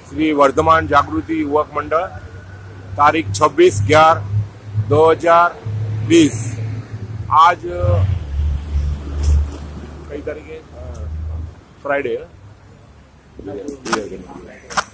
श्री वर्धमान जागृति युवक मंडल, तारीख 26/11/2020। आज कई तारीख है? फ्राइडे है।